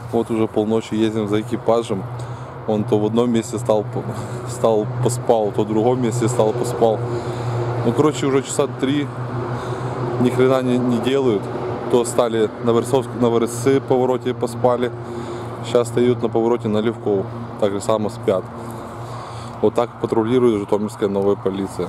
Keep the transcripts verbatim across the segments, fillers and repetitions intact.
Вот уже полночи ездим за экипажем. Он то в одном месте стал, стал поспал, то в другом месте стал поспал. Ну, короче, уже часа три ни хрена не, не делают. То стали на Версовск, на Вересцы повороте поспали. Сейчас стоят на повороте на Левков. Так же само спят. Вот так патрулирует Житомирская новая полиция.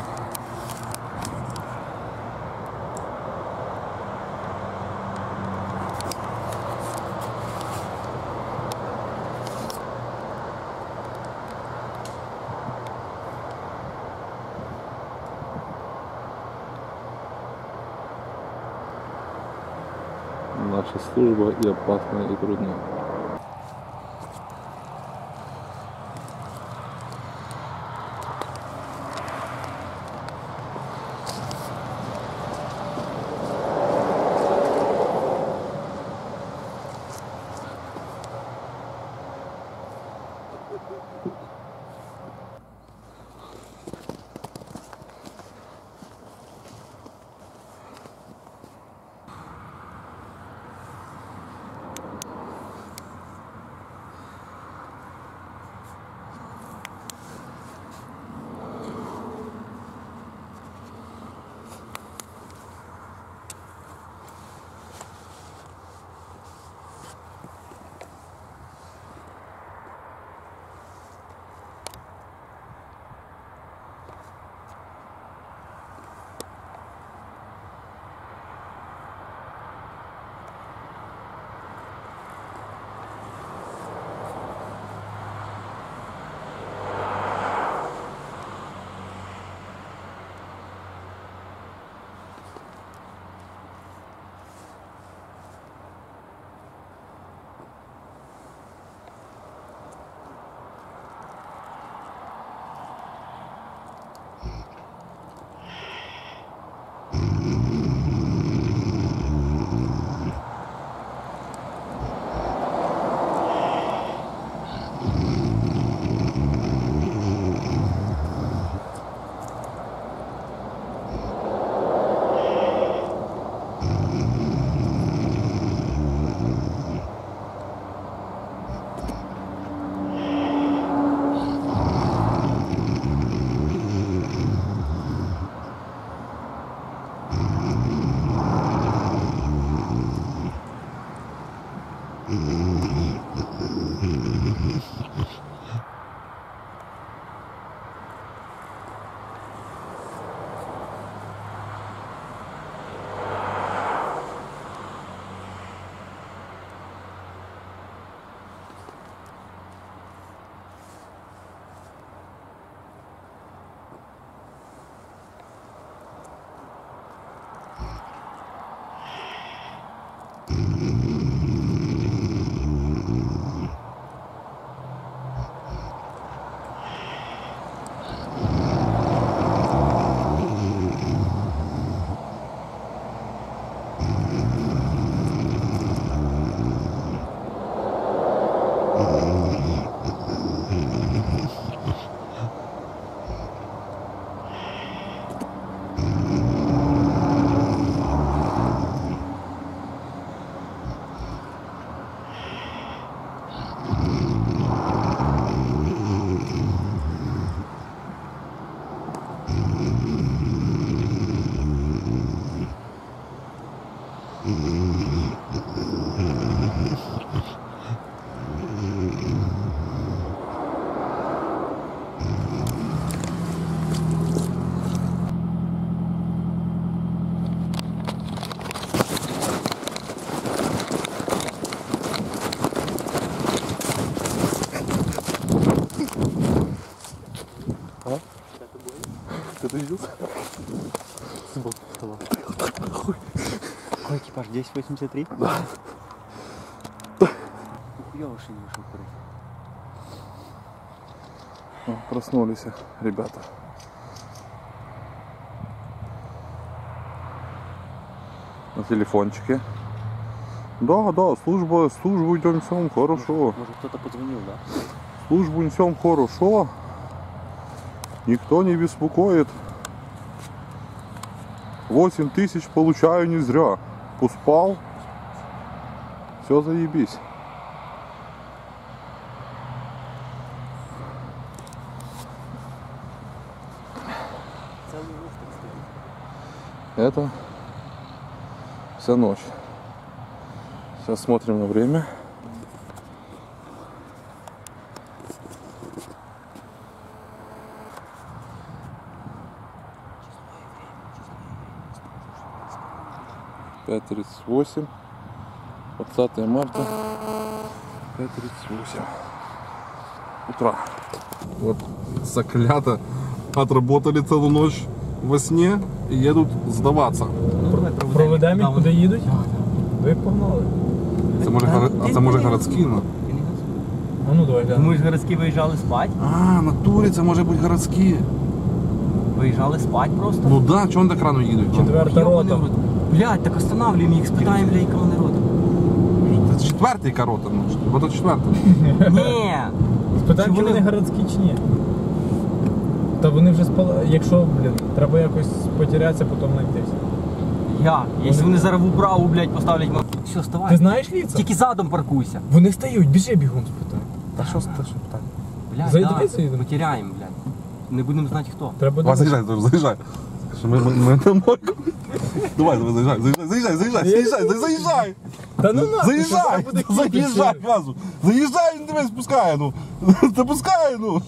Наша служба и опасная, и трудная. А? Ты видел? Какой экипаж? десять восемьдесят три? Да. Я уж не вышел курить. Проснулись ребята. На телефончике. Да, да, служба, службу идем всем хорошо. Может, может кто-то позвонил, да? Службу несем хорошо. Никто не беспокоит. восемь тысяч получаю не зря. Поспал. Все заебись. Это вся ночь. Сейчас смотрим на время. пять тридцать восемь. двадцатое марта. пять тридцать восемь. Утра. Вот заклято. Отработали целую ночь во сне и едут сдаваться. Проведемо їх, куди їдуть? Ви погнали. Це може, горо- а це може городські, ну? А ну давай глянемо. Ми ж городські виїжджали спать. А, на турі це може бути городські. Виїжджали спать просто. Ну да, чого вони так рано їдуть? Четверта рота. Блядь, так останавливаем їх, спитаємо, бля, якого народу. Це четвертий корота, ну, бо це четвертий. Ні. Спитаємо, чи Чи вони- вони городські чи ні. Та вони вже спали. Якщо, блін, треба якось потерятися, потім знайтися. Як? Якщо вони зараз в управу, блядь, поставлять м- Все, Ти вставай. знаєш Ліца? Тільки задом паркуйся. Вони стають, біжи бігом спитай. Та що та що питання? Блядь, Заїдемося, да, їдемо? потеряємо, блядь. Не будемо знати хто. Треба Давай, заїжджай, тоже, заїжджай. Що Ми, ми, ми не можемо. Давай, давай, заїжджай, заїжджай, заїжджай, заїжджай, заїжджай, заїжджай. Та ну на, Заїжджай, заїжджай, газу. Заїжджай, він тебе спускає, ну. Запускає, ну.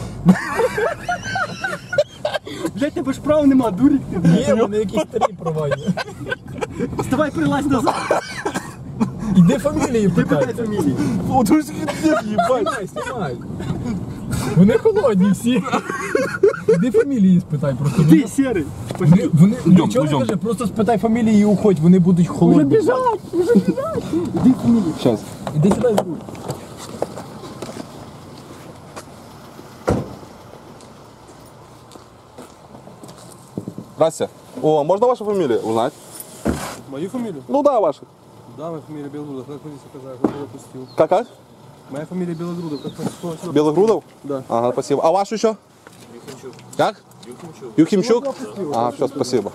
Блядь, тебе ж права нема, дурик ти. Є, вони якісь старі проводять. Вставай, прилазь назад. Іди фамілії питай. фамілії. О, ти ж дід, їбать. Знімай, знімай. Вони холодні всі. Іди фамілії спитай просто. Ти, сірий. Вони, вони, Йдем, нічого не йдем. кажи, просто спитай фамілії і уходь, вони будуть холодні. Вже біжать, вже біжать. Іди фамілії. Сейчас. Іди сідай за руль. Здрасте. О, можно вашу фамилию узнать? Мою фамилию? Ну да, вашу. Да, моя фамилия Белогрудов. Как полиция сказала, я его отпустил. Как, как? Моя фамилия Белогрудов. Как полиция сюда? Белогрудов? Да. Ага, спасибо. А вашу еще? Юхимчук. Как? Юхимчук. Юхимчук? А, все, спасибо.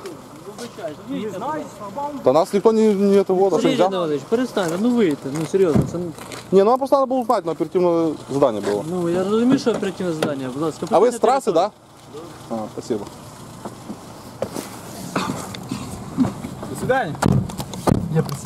Да нас никто не, не это вот, а что Сергій нельзя? Леонидович, перестань, ну вийти, ну серйозно, це Не, ну нам просто надо было узнать, но оперативное задание было. ну я розумію, що оперативне завдання, будь ласка. А вы с трассы, територію. да? А, спасибо. До свидання. Я присяду.